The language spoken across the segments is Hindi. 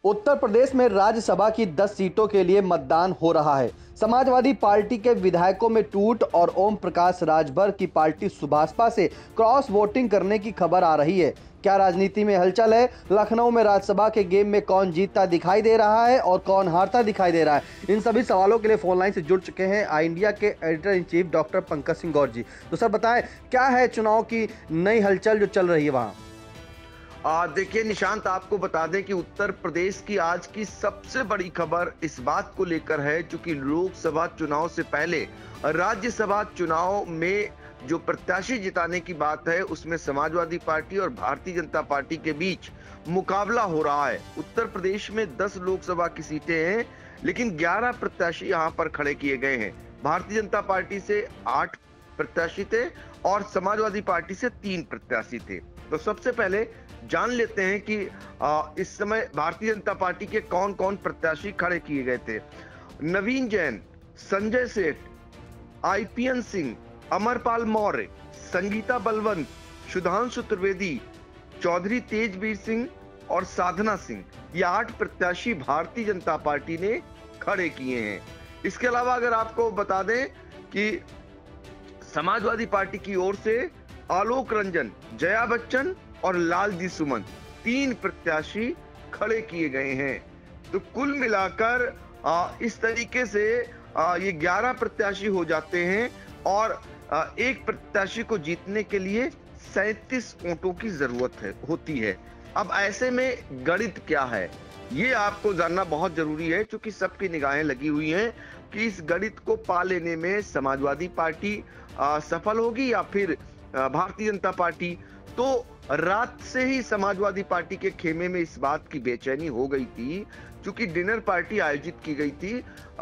उत्तर प्रदेश में राज्यसभा की 10 सीटों के लिए मतदान हो रहा है। समाजवादी पार्टी के विधायकों में टूट और ओम प्रकाश राजभर की पार्टी सुभाषपा से क्रॉस वोटिंग करने की खबर आ रही है। क्या राजनीति में हलचल है? लखनऊ में राज्यसभा के गेम में कौन जीतता दिखाई दे रहा है और कौन हारता दिखाई दे रहा है? इन सभी सवालों के लिए फोन लाइन से जुड़ चुके हैं आई इंडिया के editor in chief doctor Pankaj Singh Gaur ji. तो सर बताएं, क्या है चुनाव की नई हलचल जो चल रही है वहां? देखिए निशांत, आपको बता दें कि उत्तर प्रदेश की आज की सबसे बड़ी खबर इस बात को लेकर है, क्योंकि लोकसभा चुनाव से पहले राज्यसभा चुनाव में जो प्रत्याशी जिताने की बात है, उसमें समाजवादी पार्टी और भारतीय जनता पार्टी के बीच मुकाबला हो रहा है। उत्तर प्रदेश में 10 लोकसभा की सीटें हैं, लेकिन 11 प्रत्याशी यहां पर खड़े किए गए हैं। भारतीय जनता पार्टी से 8 प्रत्याशी थे और समाजवादी पार्टी से 3 प्रत्याशी थे। तो सबसे पहले जान लेते हैं कि इस समय भारतीय जनता पार्टी के कौन कौन प्रत्याशी खड़े किए गए थे। नवीन जैन, संजय सेठ, आईपीएन सिंह, अमरपाल मौर्य, संगीता बलवंत, सुधांशु त्रिवेदी, चौधरी तेजवीर सिंह और साधना सिंह, ये 8 प्रत्याशी भारतीय जनता पार्टी ने खड़े किए हैं। इसके अलावा अगर आपको बता दें कि समाजवादी पार्टी की ओर से आलोक रंजन, जया बच्चन और लालजी सुमन 3 प्रत्याशी खड़े किए गए हैं। तो कुल मिलाकर इस तरीके से ये 11 प्रत्याशी हो जाते हैं और एक प्रत्याशी को जीतने के लिए 37 वोटों की जरूरत होती है। अब ऐसे में गणित क्या है, ये आपको जानना बहुत जरूरी है, क्योंकि सबकी निगाहें लगी हुई हैं कि इस गणित को पा लेने में समाजवादी पार्टी सफल होगी या फिर भारतीय जनता पार्टी। तो रात से ही समाजवादी पार्टी के खेमे में इस बात की बेचैनी हो गई थी, क्योंकि डिनर पार्टी आयोजित की गई थी।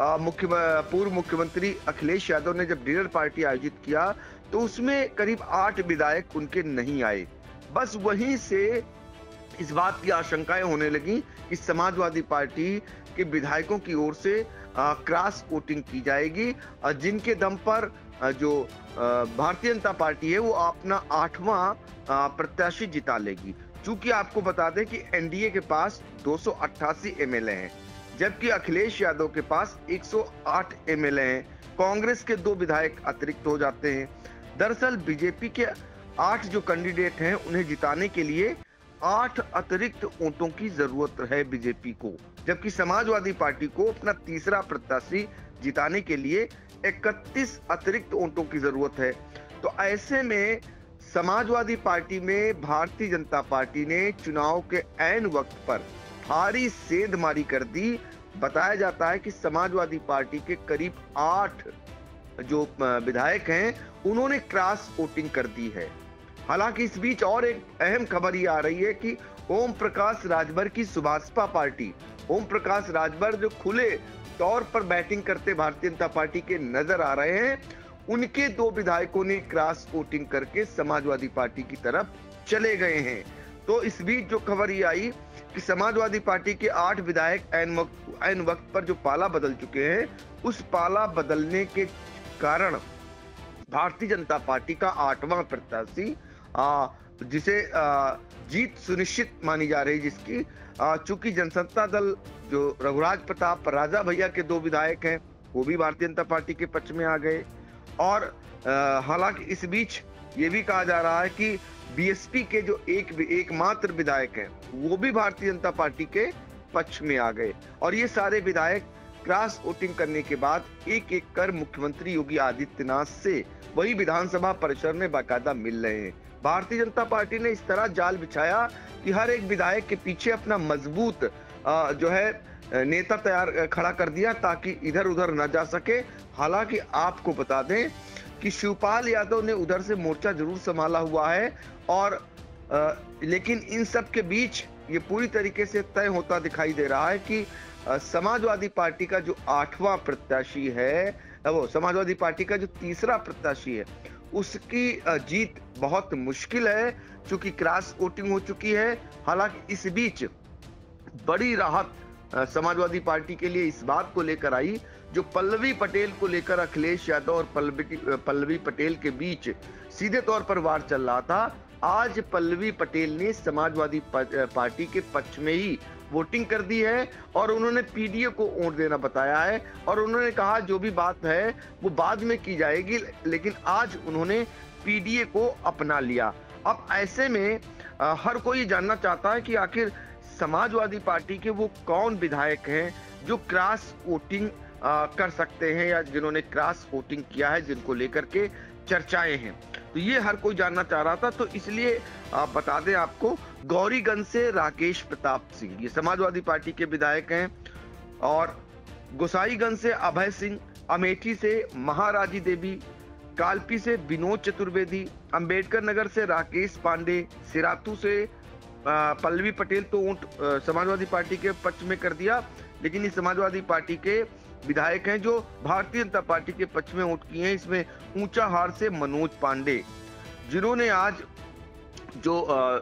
पूर्व मुख्यमंत्री अखिलेश यादव ने जब डिनर पार्टी आयोजित किया तो उसमें करीब 8 विधायक उनके नहीं आए। बस वहीं से इस बात की आशंकाएं होने लगी कि समाजवादी पार्टी के विधायकों की ओर से क्रॉस वोटिंग की जाएगी, जिनके दम पर जो भारतीय जनता पार्टी है वो अपना 8वां प्रत्याशी जिता लेगी। चूंकि आपको बता दें कि एनडीए के पास 288 एमएलए हैं, जबकि अखिलेश यादव के पास 108 एमएलए हैं। कांग्रेस के 2 विधायक अतिरिक्त हो जाते हैं। दरअसल बीजेपी के 8 जो कैंडिडेट हैं, उन्हें जिताने के लिए 8 अतिरिक्त वोटों की जरूरत है बीजेपी को, जबकि समाजवादी पार्टी को अपना तीसरा प्रत्याशी जिताने के लिए 31 अतिरिक्त वोटों की जरूरत है। तो ऐसे में समाजवादी पार्टी में भारतीय जनता पार्टी ने चुनाव के ऐन वक्त पर भारी सेंधमारी कर दी। बताया जाता है कि समाजवादी पार्टी के करीब 8 जो विधायक हैं, उन्होंने क्रॉस वोटिंग कर दी है। हालांकि इस बीच और एक अहम खबर ये आ रही है कि ओम प्रकाश राजभर की सुभाषपा पार्टी, ओम प्रकाश राजभर जो खुले तौर पर बैटिंग करते भारतीय जनता पार्टी के नजर आ रहे हैं, उनके 2 विधायकों ने क्रॉस वोटिंग करके समाजवादी पार्टी की तरफ चले गए हैं। तो इस बीच जो खबर ये आई कि समाजवादी पार्टी के 8 विधायक ऐन वक्त पर जो पाला बदल चुके हैं, उस पाला बदलने के कारण भारतीय जनता पार्टी का 8वां प्रत्याशी, जिसे जीत सुनिश्चित मानी जा रही, जिसकी चूंकि जनसत्ता दल जो रघुराज प्रताप राजा भैया के 2 विधायक हैं, वो भी भारतीय जनता पार्टी के पक्ष में आ गए। और हालांकि इस बीच ये भी कहा जा रहा है कि बीएसपी के जो एकमात्र विधायक हैं, वो भी भारतीय जनता पार्टी के पक्ष में आ गए। और ये सारे विधायक क्रॉस वोटिंग करने के बाद एक एक कर मुख्यमंत्री योगी आदित्यनाथ से वही विधानसभा परिसर में बाकायदा मिल रहे हैं। भारतीय जनता पार्टी ने इस तरह जाल बिछाया कि हर एक विधायक के पीछे अपना मजबूत जो है नेता खड़ा कर दिया, ताकि इधर उधर न जा सके। हालांकि आपको बता दें कि शिवपाल यादव ने उधर से मोर्चा जरूर संभाला हुआ है, और लेकिन इन सब के बीच ये पूरी तरीके से तय होता दिखाई दे रहा है कि समाजवादी पार्टी का जो 8वां प्रत्याशी है, वो समाजवादी पार्टी का जो तीसरा प्रत्याशी है, उसकी जीत बहुत मुश्किल है, क्योंकि क्रॉस वोटिंग हो चुकी है। हालांकि इस बीच बड़ी राहत समाजवादी पार्टी के लिए इस बात को लेकर आई, जो पल्लवी पटेल को लेकर अखिलेश यादव और पल्लवी पटेल के बीच सीधे तौर पर वार चल रहा था, आज पल्लवी पटेल ने समाजवादी पार्टी के पक्ष में ही वोटिंग कर दी है और उन्होंने पीडीए को वोट देना बताया है और उन्होंने कहा जो भी बात है वो बाद में की जाएगी, लेकिन आज उन्होंने पीडीए को अपना लिया। अब ऐसे में हर कोई जानना चाहता है कि आखिर समाजवादी पार्टी के वो कौन विधायक हैं जो क्रॉस वोटिंग कर सकते हैं या जिन्होंने क्रॉस वोटिंग किया है, जिनको लेकर के चर्चाएं हैं। तो ये हर कोई जानना चाह रहा था, तो इसलिए बता दें आपको, गौरीगंज से राकेश प्रताप सिंह ये समाजवादी पार्टी के विधायक हैं और गोसाईगंज से अभय सिंह, अमेठी से महाराजी देवी, कालपी से विनोद चतुर्वेदी, अंबेडकर नगर से राकेश पांडे, सिरातू से पल्लवी पटेल तो वोट समाजवादी पार्टी के पक्ष में कर दिया, लेकिन ये समाजवादी पार्टी के विधायक हैं जो भारतीय जनता पार्टी के पक्ष में वोट किए हैं। इसमें ऊंचाहार से मनोज पांडे, जिन्होंने आज जो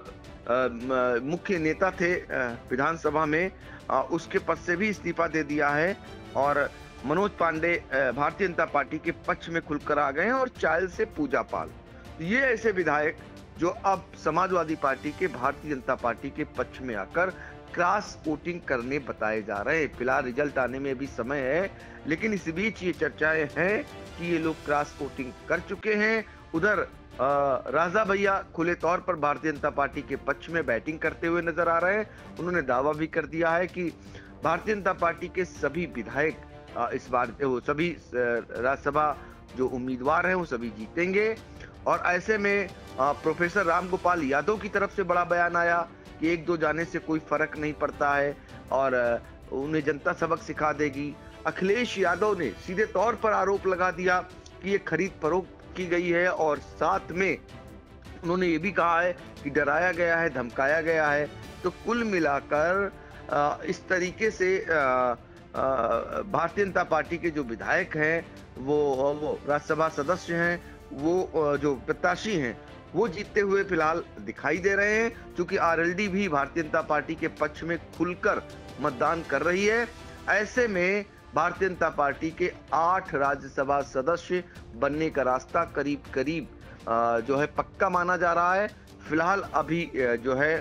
मुख्य नेता थे विधानसभा में, उसके पद से भी इस्तीफा दे दिया है और मनोज पांडे भारतीय जनता पार्टी के पक्ष में खुलकर आ गए हैं और चायल से पूजा पाल, ये ऐसे विधायक जो अब समाजवादी पार्टी के भारतीय जनता पार्टी के पक्ष में आकर क्रॉस वोटिंग करने बताए जा रहे हैं। फिलहाल रिजल्ट आने में भी समय है, लेकिन इस बीच ये चर्चाएं हैं कि ये लोग क्रॉस वोटिंग कर चुके हैं। उधर राजा भैया खुले तौर पर भारतीय जनता पार्टी के पक्ष में बैटिंग करते हुए नजर आ रहे हैं। उन्होंने दावा भी कर दिया है कि भारतीय जनता पार्टी के सभी विधायक इस बार वो सभी राज्यसभा जो उम्मीदवार हैं वो सभी जीतेंगे। और ऐसे में प्रोफेसर रामगोपाल यादव की तरफ से बड़ा बयान आया कि एक दो जाने से कोई फर्क नहीं पड़ता है और उन्हें जनता सबक सिखा देगी। अखिलेश यादव ने सीधे तौर पर आरोप लगा दिया कि ये खरीद फरोख्त की गई है और साथ में उन्होंने ये भी कहा है कि डराया गया है, धमकाया गया है। तो कुल मिलाकर इस तरीके से भारतीय जनता पार्टी के जो विधायक हैं वो राज्यसभा सदस्य हैं, वो जो प्रत्याशी हैं वो जीतते हुए फिलहाल दिखाई दे रहे हैं, क्योंकि आरएलडी भी भारतीय जनता पार्टी के पक्ष में खुलकर मतदान कर रही है। ऐसे में भारतीय जनता पार्टी के 8 राज्यसभा सदस्य बनने का रास्ता करीब करीब जो है पक्का माना जा रहा है। फिलहाल अभी जो है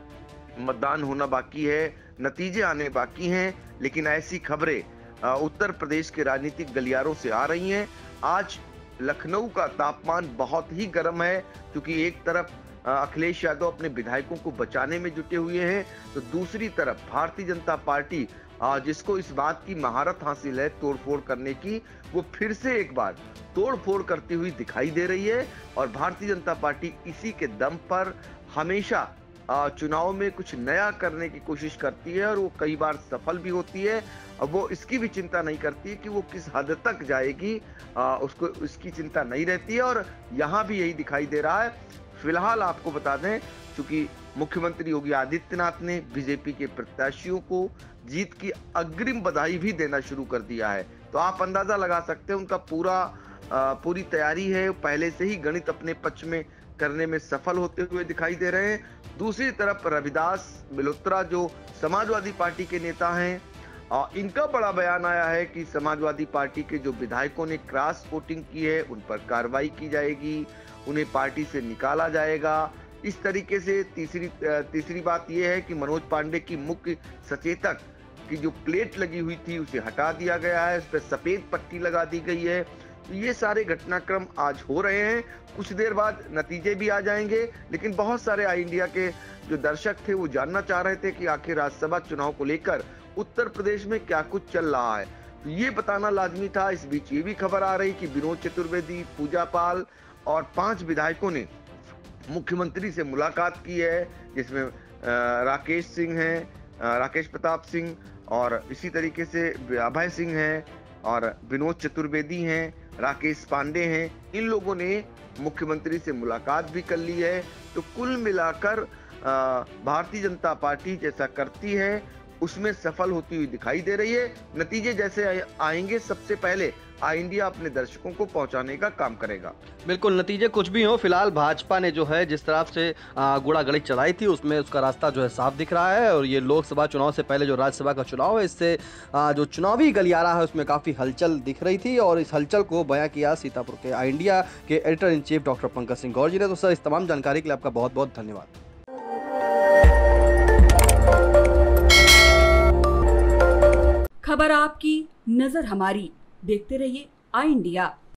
मतदान होना बाकी है, नतीजे आने बाकी हैं, लेकिन ऐसी खबरें उत्तर प्रदेश के राजनीतिक गलियारों से आ रही हैं। आज लखनऊ का तापमान बहुत ही गर्म है, क्योंकि एक तरफ अखिलेश यादव अपने विधायकों को बचाने में जुटे हुए हैं, तो दूसरी तरफ भारतीय जनता पार्टी जिसको इस बात की महारत हासिल है तोड़फोड़ करने की, वो फिर से एक बार तोड़फोड़ करती हुई दिखाई दे रही है। और भारतीय जनता पार्टी इसी के दम पर हमेशा चुनाव में कुछ नया करने की कोशिश करती है और वो कई बार सफल भी होती है। अब वो इसकी भी चिंता नहीं करती है कि वो किस हद तक जाएगी, उसको इसकी चिंता नहीं रहती है। और यहाँ भी यही दिखाई दे रहा है। फिलहाल आपको बता दें, चूंकि मुख्यमंत्री योगी आदित्यनाथ ने बीजेपी के प्रत्याशियों को जीत की अग्रिम बधाई भी देना शुरू कर दिया है, तो आप अंदाजा लगा सकते हैं उनका पूरी तैयारी है। पहले से ही गणित अपने पक्ष में करने में सफल होते हुए दिखाई दे रहे हैं। दूसरी तरफ रविदास मल्होत्रा जो समाजवादी पार्टी के नेता हैं, इनका बड़ा बयान आया है कि समाजवादी पार्टी के जो विधायकों ने क्रॉस वोटिंग की है उन पर कार्रवाई की जाएगी, उन्हें पार्टी से निकाला जाएगा। इस तरीके से तीसरी बात यह है कि मनोज पांडे की मुख्य सचेतक की जो प्लेट लगी हुई थी उसे हटा दिया गया है, उस पर सफेद पट्टी लगा दी गई है। तो ये सारे घटनाक्रम आज हो रहे हैं। कुछ देर बाद नतीजे भी आ जाएंगे, लेकिन बहुत सारे आई इंडिया के जो दर्शक थे वो जानना चाह रहे थे कि आखिर राज्यसभा चुनाव को लेकर उत्तर प्रदेश में क्या कुछ चल रहा है, तो ये बताना लाजमी था। इस बीच ये भी खबर आ रही कि विनोद चतुर्वेदी, पूजा पाल और 5 विधायकों ने मुख्यमंत्री से मुलाकात की है, जिसमें राकेश सिंह हैं, राकेश प्रताप सिंह और इसी तरीके से अभय सिंह हैं और विनोद चतुर्वेदी हैं, राकेश पांडे हैं। इन लोगों ने मुख्यमंत्री से मुलाकात भी कर ली है। तो कुल मिलाकर भारतीय जनता पार्टी जैसा करती है उसमें सफल होती हुई दिखाई दे रही है। नतीजे जैसे आएंगे सबसे पहले आई इंडिया अपने दर्शकों को पहुंचाने का काम करेगा। बिल्कुल, नतीजे कुछ भी हो, फिलहाल भाजपा ने जो है जिस तरफ से गुड़ागड़ी चढ़ाई थी उसमें उसका रास्ता जो है साफ दिख रहा है। और ये लोकसभा चुनाव से पहले जो राज्यसभा का चुनाव है, इससे जो चुनावी गलियारा है उसमें काफ़ी हलचल दिख रही थी। और इस हलचल को बयां किया सीतापुर के आई इंडिया के editor in chief doctor Pankaj Singh Gaur ji ने। तो सर, इस तमाम जानकारी के लिए आपका बहुत बहुत धन्यवाद। खबर आपकी, नजर हमारी। देखते रहिए आई इंडिया।